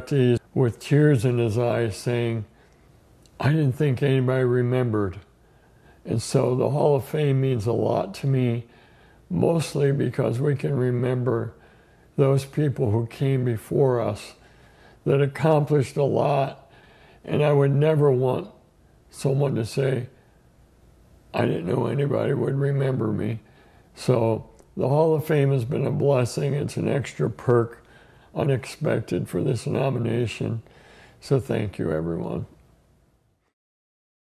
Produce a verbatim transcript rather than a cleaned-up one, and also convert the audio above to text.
inductee with tears in his eyes saying, I didn't think anybody remembered. And so the Hall of Fame means a lot to me, mostly because we can remember those people who came before us that accomplished a lot. And I would never want someone to say, I didn't know anybody would remember me. So the Hall of Fame has been a blessing. It's an extra perk, unexpected for this nomination. So thank you, everyone.